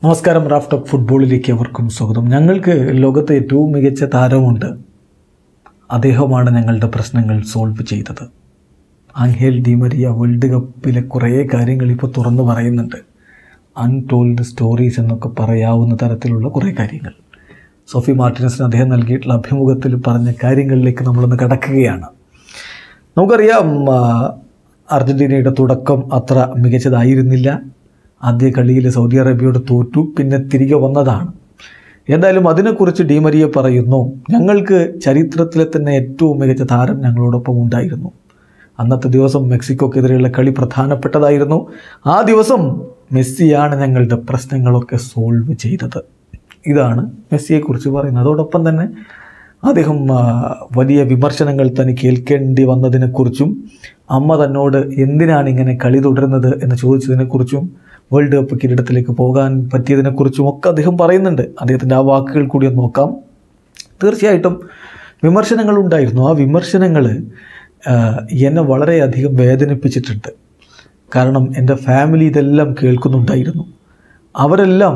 നമസ്കാരം. Raf talk ഫുട്ബോളിലേക്ക് അവർക്കും സ്വാഗതം. ഞങ്ങൾക്ക് ലോകത്തെ ഏറ്റവും മികച്ച താരമുണ്ട്. അദ്ദേഹമാണ് ഞങ്ങളുടെ പ്രശ്നങ്ങൾ സോൾവ് ചെയ്തത്. ആംഗേൽ ഡി മരിയ വേൾഡ് കപ്പിലെ കുറേ കാര്യങ്ങൾ ഇപ്പോൾ തുറന്നു പറയുന്നുണ്ട്. അൺടോൾഡ് സ്റ്റോറീസ് എന്നൊക്കെ പറയാവുന്ന തരത്തിലുള്ള കുറേ കാര്യങ്ങൾ സോഫി മാർട്ടിനസിന് അദ്ദേഹം നൽകിയിട്ടുള്ള അഭിമുഖത്തിൽ പറഞ്ഞ കാര്യങ്ങളിലേക്ക് നമ്മളൊന്ന് കടക്കുകയാണ്. നമുക്കറിയാം, അർജൻറ്റീനയുടെ തുടക്കം അത്ര മികച്ചതായിരുന്നില്ല. ആദ്യ കളിയിൽ സൗദി അറേബ്യയോട് തോറ്റു, പിന്നെ തിരികെ വന്നതാണ്. എന്തായാലും അതിനെക്കുറിച്ച് ഡി മരിയ പറയുന്നു, ഞങ്ങൾക്ക് ചരിത്രത്തിലെ തന്നെ ഏറ്റവും മികച്ച താരം ഞങ്ങളോടൊപ്പം ഉണ്ടായിരുന്നു. അന്നത്തെ ദിവസം മെക്സിക്കോക്കെതിരെയുള്ള കളി പ്രധാനപ്പെട്ടതായിരുന്നു. ആ ദിവസം മെസ്സിയാണ് ഞങ്ങളുടെ പ്രശ്നങ്ങളൊക്കെ സോൾവ് ചെയ്തത്. ഇതാണ് മെസ്സിയെക്കുറിച്ച് പറയുന്നത്. അതോടൊപ്പം തന്നെ അദ്ദേഹം വലിയ വിമർശനങ്ങൾ തനിക്ക് ഏൽക്കേണ്ടി വന്നതിനെക്കുറിച്ചും അമ്മ തന്നോട് എന്തിനാണ് ഇങ്ങനെ കളി തുടരുന്നത് എന്ന് ചോദിച്ചതിനെക്കുറിച്ചും വേൾഡ് കപ്പ് കിരീടത്തിലേക്ക് പോകാൻ പറ്റിയതിനെക്കുറിച്ചും ഒക്കെ അദ്ദേഹം പറയുന്നുണ്ട്. അദ്ദേഹത്തിൻ്റെ ആ വാക്കുകൾ കൂടി ഒന്ന് നോക്കാം. തീർച്ചയായിട്ടും വിമർശനങ്ങളുണ്ടായിരുന്നു. ആ വിമർശനങ്ങൾ എന്നെ വളരെയധികം വേദനിപ്പിച്ചിട്ടുണ്ട്. കാരണം എൻ്റെ ഫാമിലി ഇതെല്ലാം കേൾക്കുന്നുണ്ടായിരുന്നു. അവരെല്ലാം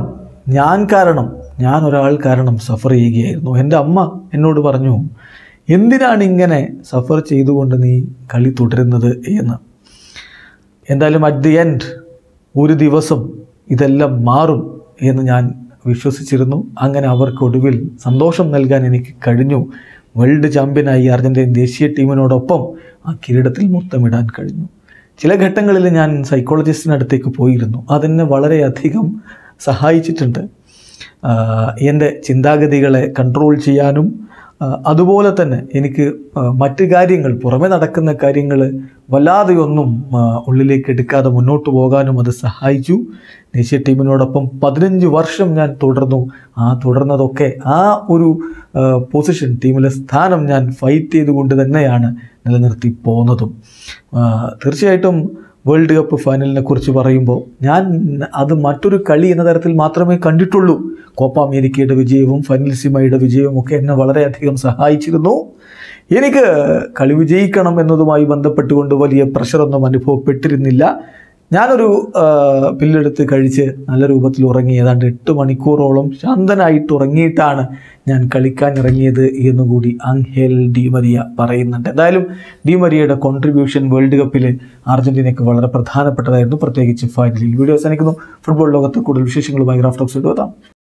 ഞാൻ ഒരാൾ കാരണം സഫർ ചെയ്യുകയായിരുന്നു. എൻ്റെ അമ്മ എന്നോട് പറഞ്ഞു, എന്തിനാണ് ഇങ്ങനെ സഫർ ചെയ്തുകൊണ്ട് നീ കളി തുടരുന്നത് എന്ന്. എന്തായാലും അറ്റ് ദി എൻഡ് ഒരു ദിവസം ഇതെല്ലാം മാറും എന്ന് ഞാൻ വിശ്വസിച്ചിരുന്നു. അങ്ങനെ അവർക്ക് ഒടുവിൽ സന്തോഷം നൽകാൻ എനിക്ക് കഴിഞ്ഞു. വേൾഡ് ചാമ്പ്യനായി അർജൻറ്റീന ദേശീയ ടീമിനോടൊപ്പം ആ കിരീടത്തിൽ മുത്തമിടാൻ കഴിഞ്ഞു. ചില ഘട്ടങ്ങളിൽ ഞാൻ സൈക്കോളജിസ്റ്റിനടുത്തേക്ക് പോയിരുന്നു. അതെന്നെ വളരെയധികം സഹായിച്ചിട്ടുണ്ട്. എൻ്റെ ചിന്താഗതികളെ കൺട്രോൾ ചെയ്യാനും അതുപോലെ തന്നെ എനിക്ക് മറ്റ് കാര്യങ്ങൾ, പുറമെ നടക്കുന്ന കാര്യങ്ങൾ വല്ലാതെയൊന്നും ഉള്ളിലേക്ക് എടുക്കാതെ മുന്നോട്ട് പോകാനും അത് സഹായിച്ചു. ദേശീയ ടീമിനോടൊപ്പം 15 വർഷം ഞാൻ തുടർന്നു. തുടർന്നതൊക്കെ ആ ഒരു പൊസിഷൻ, ടീമിലെ സ്ഥാനം ഞാൻ ഫൈറ്റ് ചെയ്തുകൊണ്ട് തന്നെയാണ് നിലനിർത്തി പോകുന്നതും. തീർച്ചയായിട്ടും വേൾഡ് കപ്പ് ഫൈനലിനെ കുറിച്ച് പറയുമ്പോൾ ഞാൻ അത് മറ്റൊരു കളി എന്ന തരത്തിൽ മാത്രമേ കണ്ടിട്ടുള്ളൂ. കോപ്പ അമേരിക്കയുടെ വിജയവും ഫൈനലിസിമയുടെ വിജയവും ഒക്കെ എന്നെ വളരെയധികം സഹായിച്ചിരുന്നു. എനിക്ക് കളി വിജയിക്കണം എന്നതുമായി ബന്ധപ്പെട്ടുകൊണ്ട് വലിയ പ്രഷറൊന്നും അനുഭവപ്പെട്ടിരുന്നില്ല. ഞാനൊരു പില്ലെടുത്ത് കഴിച്ച് നല്ല രൂപത്തിൽ ഉറങ്ങി. ഏതാണ്ട് 8 മണിക്കൂറോളം ശാന്തനായിട്ട് ഉറങ്ങിയിട്ടാണ് ഞാൻ കളിക്കാൻ ഇറങ്ങിയത് എന്നുകൂടി ആംഗേൽ ഡി മരിയ പറയുന്നുണ്ട്. എന്തായാലും ഡി മരിയയുടെ കോൺട്രിബ്യൂഷൻ വേൾഡ് കപ്പിൽ അർജൻറ്റീനയ്ക്ക് വളരെ പ്രധാനപ്പെട്ടതായിരുന്നു, പ്രത്യേകിച്ച് ഫൈനലിൽ. വീഡിയോ അവസാനിക്കുന്നു. ഫുട്ബോൾ ലോകത്ത് കൂടുതൽ വിശേഷങ്ങളുമായി റാഫ് ടോക്സ് എത്താം.